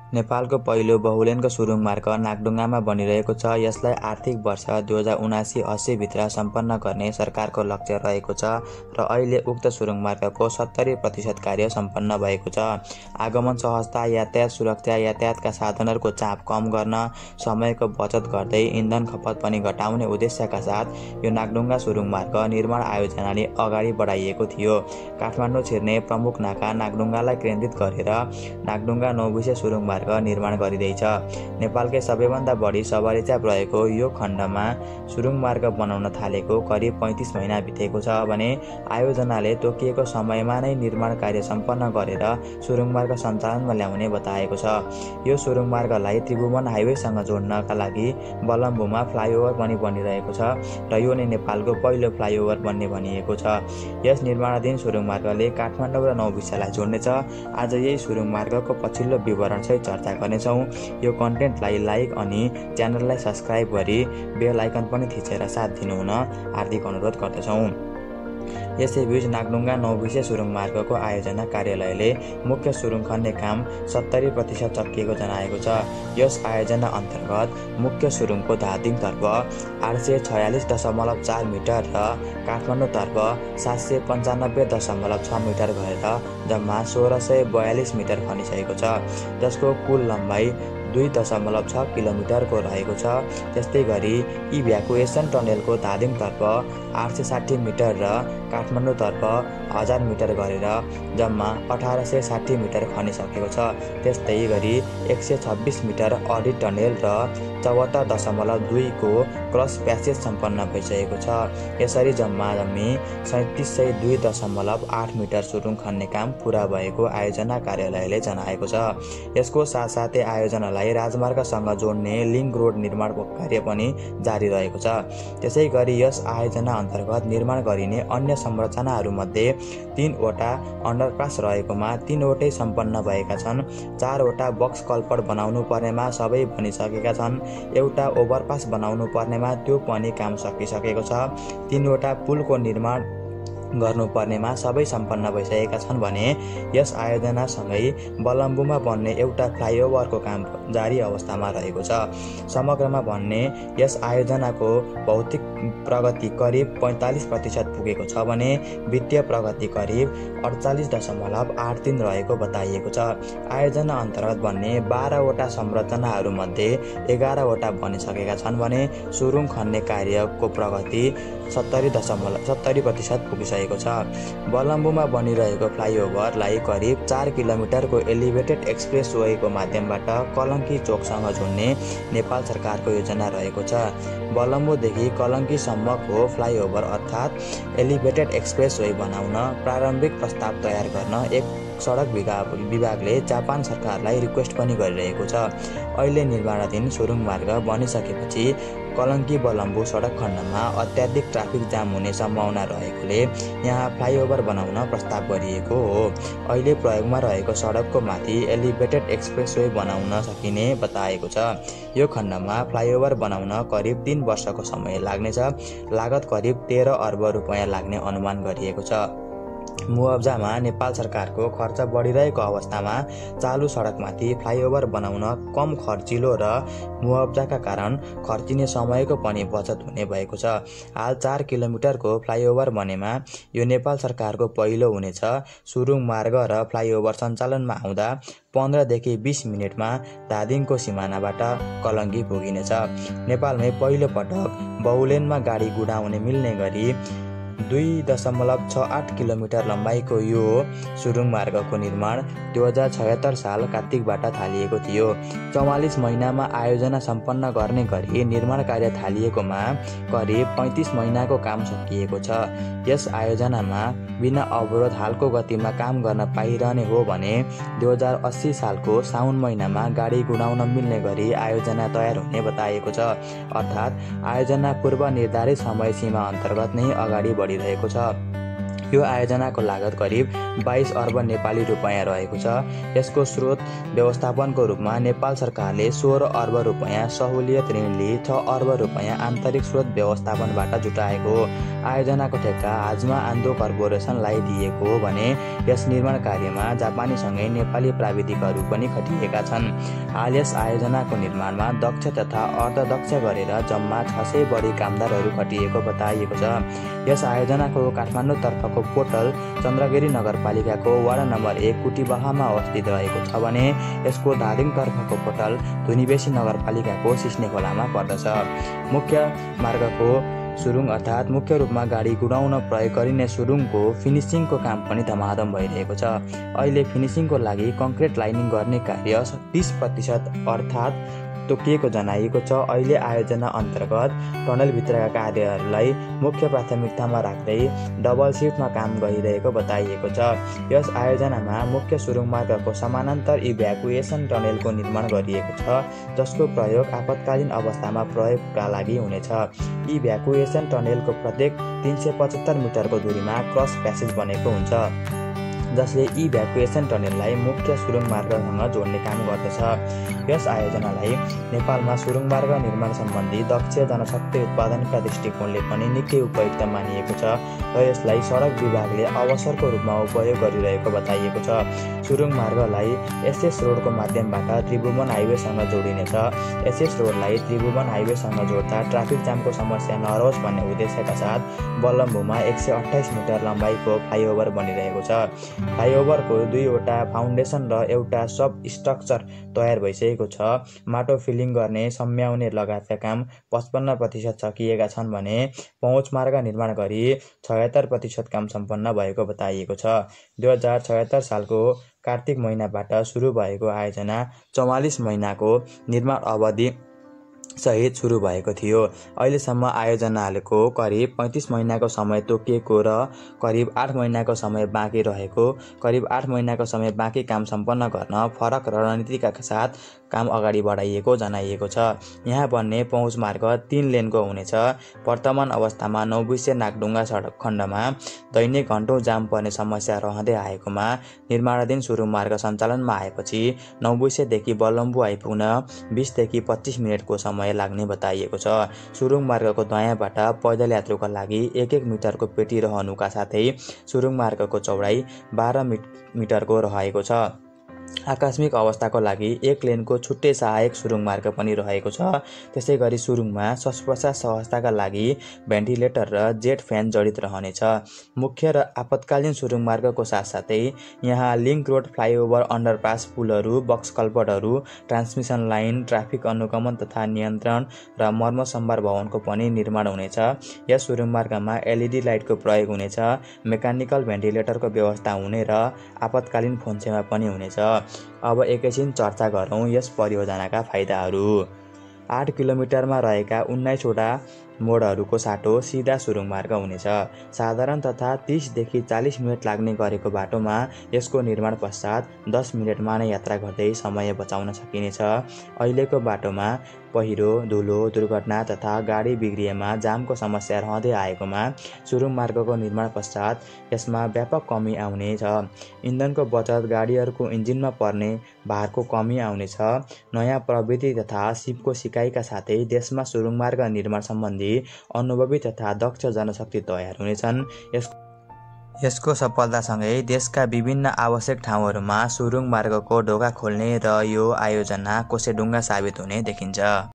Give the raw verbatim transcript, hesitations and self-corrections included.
नेपालको पहिलो बहुलेनको सुरुङ मार्ग नागढुङ्गामा बनिरहेको छ। यसलाई आर्थिक वर्ष दुई हजार उनासी अस्सी भित्र सम्पन्न गर्ने सरकारको लक्ष्य रहेको छ र अहिले उक्त सुरुङ मार्गको सत्तरी प्रतिशत कार्य सम्पन्न भएको छ। आगमन सहजता, यातायात सुरक्षा, यातायातका साधनहरूको चाप कम गर्न, समयको बचत गर्दै इन्धन खपत पनि घटाउने उद्देश्यका साथ यो नागढुङ्गा सुरुङ मार्ग निर्माण आयोजनाले अगाडि बढाइएको थियो। काठमाडौँ छिर्ने प्रमुख नाका नागढुङ्गालाई केन्द्रित गरेर नागढुङ्गा नौबिसे सुरुङ मार्ग निर्माण गरिँदैछ। नेपालकै सबैभन्दा बढी सवारी चाप रहेको यो खण्डमा सुरुङ मार्ग बनाउन थालेको करिब पैँतिस महिना बितेको छ भने आयोजनाले तोकिएको समयमा नै निर्माण कार्य सम्पन्न गरेर सुरुङ मार्ग सञ्चालनमा ल्याउने बताएको छ। यो सुरुङ मार्गलाई त्रिभुवन हाइवेसँग जोड्नका लागि बलम्बुमा फ्लाइओभर पनि बनिरहेको छ र यो नै नेपालको पहिलो फ्लाइओभर बन्ने भनिएको छ। यस निर्माणाधीन सुरुङ मार्गले काठमाडौँ र नौबिसेलाई जोड्नेछ। आज यही सुरुङ मार्गको पछिल्लो विवरण सहित चर्चा गर्नेछौँ। यो कन्टेन्टलाई लाइक अनि च्यानललाई सब्स्क्राइब गरी बेल आइकन पनि थिचेर साथ दिनुहुन हार्दिक अनुरोध गर्दछौँ। यसैबीच नागढुङ्गा नौबिसे सुरुङ मार्गको आयोजना कार्यालयले मुख्य सुरुङ खन्ने काम सत्तरी प्रतिशत सकिएको जनाएको छ। यस आयोजना अन्तर्गत मुख्य सुरुङको धादिङतर्फ आठ सय छयालिस दशमलव चार मिटर र काठमाडौँतर्फ सात सय पन्चानब्बे दशमलव छ मिटर गरेर जम्मा सोह्र सय बयालिस मिटर खनिसकेको छ, जसको कुल लम्बाइ दुई दशमलव छ किलोमिटरको रहेको छ। त्यस्तै गरी इभ्याकुएसन टनेलको धादिङतर्फ आठ सय साठी मिटर र काठमाडौँतर्फ हजार मिटर गरेर जम्मा अठार सय साठी मिटर खनिसकेको छ। त्यस्तै गरी एक सय छब्बिस मिटर अडिट टनेल र चौहत्तर दशमलव दुईको क्रस प्यासेज सम्पन्न भइसकेको छ। यसरी जम्मा जम्मी सैँतिस सय दुई दशमलव आठ मिटर सुरुङ खन्ने काम पुरा भएको आयोजना कार्यालयले जनाएको छ। यसको साथसाथै आयोजनालाई राजमार्गसँग जोड्ने लिङ्क रोड निर्माण कार्य पनि जारी रहेको छ। त्यसै गरी यस आयोजना अन्तर्गत निर्माण गरिने अन्य संरचनाहरूमध्ये तीनवटा अन्डरपास रहेकोमा तीनवटै सम्पन्न भएका छन्। चारवटा बक्स कल्भर्ट बनाउनु पर्नेमा सबै बनिसकेका छन्। एउटा ओभरपास बनाउनु पर्नेमा त्यो पनि काम सकिसकेको छ। तीनवटा पुलको निर्माण गर्नुपर्नेमा सबै सम्पन्न भइसकेका छन् भने यस आयोजनासँगै बलम्बुमा बन्ने एउटा फ्लाइओभरको काम जारी अवस्थामा रहेको छ। समग्रमा भन्ने यस आयोजनाको भौतिक प्रगति करिब पैँतालिस प्रतिशत पुगेको छ भने वित्तीय प्रगति करिब अडचालिस दशमलव आठ तीन रहेको बताइएको छ। आयोजना अन्तर्गत बन्ने बाह्रवटा संरचनाहरूमध्ये एघारवटा बनिसकेका छन् भने सुरुङ खन्ने कार्यको प्रगति सत्तरी दशमलव सत्तरी प्रतिशत पुगिसकेको छ। बलम्बुमा बनिरहेको फ्लाइओभरलाई करिब चार किलोमिटरको एलिभेटेड एक्सप्रेस वेको माध्यमबाट कलङ्की चोकसँग जोड्ने नेपाल सरकारको योजना रहेको छ। बलम्बुदेखि कलङ्कीसम्मको फ्लाइओभर अर्थात् एलिभेटेड एक्सप्रेस वे बनाउन प्रारम्भिक प्रस्ताव तयार गर्न एक सडक विभागले जापान सरकारलाई रिक्वेस्ट पनि गरिरहेको छ। अहिले निर्माणाधीन सुरुङ मार्ग बनिसकेपछि कलङ्की बलम्बु सडक खण्डमा अत्याधिक ट्राफिक जाम हुने सम्भावना रहेकोले यहाँ फ्लाइओभर बनाउन प्रस्ताव गरिएको हो। अहिले प्रयोगमा रहेको सडकको माथि एलिभेटेड एक्सप्रेसवे बनाउन सकिने बताएको छ। यो खण्डमा फ्लाइओभर बनाउन करिब तीन वर्षको समय लाग्नेछ। लागत करिब तेह्र अर्ब रुपियाँ लाग्ने अनुमान गरिएको छ। मुआब्जामा नेपाल सरकारको खर्च बढिरहेको अवस्थामा चालु सडकमाथि फ्लाइओभर बनाउन कम खर्चिलो र मुआब्जाका कारण खर्चिने समयको पनि बचत हुने भएको छ। हाल चार किलोमिटरको फ्लाइओभर बनेमा यो नेपाल सरकारको पहिलो हुनेछ। सुरुङ मार्ग र फ्लाइओभर सञ्चालनमा आउँदा पन्ध्रदेखि बिस मिनटमा धादिङको सिमानाबाट कलङ्की पुगिनेछ। नेपालमै पहिलो पटक बहुलेनमा गाडी गुडाउने मिल्ने गरी दुई दशमलव छ आठ किलोमिटर लम्बाइको यो सुरुङ मार्गको निर्माण दुई हजार छयत्तर साल कार्तिकबाट थालिएको थियो। चौवालिस महिनामा आयोजना सम्पन्न गर्ने गरी निर्माण कार्य थालिएकोमा करिब पैँतिस महिनाको काम सकिएको छ। यस आयोजनामा बिना अवरोध हालको गतिमा काम गर्न पाइरहने हो भने दुई हजार अस्सी सालको साउन महिनामा गाडी गुडाउन मिल्ने गरी आयोजना तयार हुने बताइएको छ। अर्थात् आयोजना पूर्व निर्धारित समय सीमा अन्तर्गत नै अगाडि बढिरहेको छ। यो आयोजनाको लागत करिब बाइस अर्ब नेपाली रुपैयाँ रहेको छ। यसको स्रोत व्यवस्थापनको रूपमा नेपाल सरकारले सोह्र अर्ब रुपैयाँ सहुलियत ऋण लिई छ अर्ब रुपैयाँ आन्तरिक स्रोत व्यवस्थापनबाट जुटाएको हो। आयोजनाको ठेक्का हाजमा आन्दो कर्पोरेसनलाई दिएको हो भने यस निर्माण कार्यमा जापानीसँगै नेपाली प्राविधिकहरू पनि खटिएका छन्। हाल यस आयोजनाको निर्माणमा दक्ष तथा अर्धदक्ष गरेर जम्मा छ सय बढी कामदारहरू खटिएको बताइएको छ। यस आयोजनाको काठमाडौँतर्फको पोर्टल चन्द्रगिरी नगरपालिकाको वार्ड नम्बर एक कुटीबाहामा अवस्थित रहेको छ भने यसको धादिङतर्फको पोर्टल धुनीबेसी नगरपालिकाको सिस्ने खोलामा पर्दछ। मुख्य मार्गको सुरुङ अर्थात् मुख्य रूपमा गाडी गुडाउन प्रयोग गरिने सुरुङको फिनिसिङको काम पनि धमाधम भइरहेको छ। अहिले फिनिसिङको लागि कङ्क्रिट लाइनिङ गर्ने कार्य तीस प्रतिशत अर्थात् तोकिएको जनाइएको छ। अहिले आयोजना अन्तर्गत टनलभित्रका कार्यहरूलाई मुख्य प्राथमिकतामा राख्दै डबल सिफ्टमा काम गरिरहेको बताइएको छ। यस आयोजनामा मुख्य सुरुङ मार्गको समानान्तर इभ्याकुएसन टनेलको निर्माण गरिएको छ, जसको प्रयोग आपतकालीन अवस्थामा प्रयोगका लागि हुनेछ। इभ्याकुएसन टनेलको प्रत्येक तीन सय पचहत्तर मिटरको दूरीमा क्रस प्यासेज बनेको हुन्छ, जसले इभ्याकुएसन टनेललाई मुख्य सुरुङ मार्गसँग जोड्ने काम गर्दछ। यस आयोजनालाई नेपालमा सुरुङ मार्ग निर्माण सम्बन्धी दक्ष जनशक्ति उत्पादनका दृष्टिकोणले पनि निकै उपयुक्त मानिएको छ र यसलाई सडक विभागले अवसरको रूपमा उपयोग गरिरहेको बताइएको छ। सुरुङ मार्गलाई एसएस रोडको माध्यमबाट त्रिभुवन हाइवेसँग जोडिनेछ। एसएस रोडलाई त्रिभुवन हाइवेसँग जोड्दा ट्राफिक जामको समस्या नहोस् भन्ने उद्देश्यका साथ बल्लम्बुमा एक सय अठाइस मिटर लम्बाइको फ्लाइओभर बनिरहेको छ। फ्लाइओभरको दुईवटा फाउन्डेसन र एउटा सब स्ट्रक्चर तयार भइसकेको छ। माटो फिलिङ गर्ने, सम्याउने लगायतका काम पचपन्न प्रतिशत सकिएका छन् भने पहुँच मार्ग निर्माण गरी छयत्तर प्रतिशत काम सम्पन्न भएको बताइएको छ। दुई हजार छयत्तर सालको कार्तिक महिनाबाट सुरु भएको आयोजना चौवालिस महिनाको निर्माण अवधि सहित सुरु भएको थियो। अहिलेसम्म आयोजनाको करिब पैँतिस महिनाको समय तोकिएको र करिब आठ महिनाको समय बाँकी रहेको, करिब आठ महिनाको समय बाँकी काम सम्पन्न गर्न फरक रणनीतिका साथ काम अगाडि बढाइएको जनाइएको छ। यहाँ बन्ने पहुँच मार्ग तीन लेनको हुनेछ। वर्तमान अवस्थामा नौबिसे नागढुङ्गा सडक खण्डमा दैनिक घण्टौँ जाम पर्ने समस्या रहँदै आएकोमा निर्माणाधीन सुरुङ मार्ग सञ्चालनमा आएपछि नौबिसेदेखि बल्लम्बु आइपुग्न बिसदेखि पच्चिस मिनटको समय लाग्ने बताइएको छ। सुरुङ मार्गको दायाँबाट पैदल यात्रुका लागि एक एक मिटरको पेटी रहनुका साथै सुरुङ मार्गको चौडाइ बाह्र मिटरको रहेको छ। आकस्मिक अवस्थाको लागि एक लेनको छुट्टै सहायक सुरुङ मार्ग पनि रहेको छ। त्यसै गरी सुरुङमा श्वास प्रश्वास सहजताका लागि भेन्टिलेटर र जेट फ्यान जडित रहनेछ। मुख्य र आपतकालीन सुरुङ मार्गको साथसाथै यहाँ लिङ्क रोड, फ्लाइओभर, अन्डरपास, पुलहरू, बक्स कल्भर्टहरू, ट्रान्समिसन लाइन, ट्राफिक अनुगमन तथा नियन्त्रण र मर्मसम्भार भवनको पनि निर्माण हुनेछ। यस सुरुङ मार्गमा एलइडी लाइटको प्रयोग हुनेछ। मेकानिकल भेन्टिलेटरको व्यवस्था हुने र आपतकालीन फोन सेवा पनि हुनेछ। अब एकैछिन चर्चा गरौँ यस परियोजनाका फाइदाहरू। आठ किलोमिटरमा रहेका उन्नाइसवटा मोडहरूको साटो सिधा सुरुङ मार्ग हुनेछ। साधारण तथा तीसदेखि चालीस मिनट लाग्ने गरेको बाटोमा यसको निर्माण पश्चात दस मिनटमा नै यात्रा गर्दै समय बचाउन सकिनेछ। अहिलेको बाटोमा पहिरो, धुलो, दुर्घटना तथा गाडी बिग्रिएमा जामको समस्या रहँदै आएकोमा सुरुङ मार्गको निर्माण पश्चात यसमा व्यापक कमी आउनेछ। इन्धनको बचत, गाडीहरूको इन्जिनमा पर्ने भारको कमी आउनेछ। नयाँ प्रविधि तथा सिपको सिकाइका साथै देशमा सुरुङ मार्ग निर्माण सम्बन्धी अनुभवी तथा दक्ष जनशक्ति तयार हुनेछन्। यस यसको सफलतासँगै देशका विभिन्न आवश्यक ठाउँहरूमा सुरुङ मार्गको ढोका खोल्ने र यो आयोजना कोसेढुङ्गा साबित हुने देखिन्छ।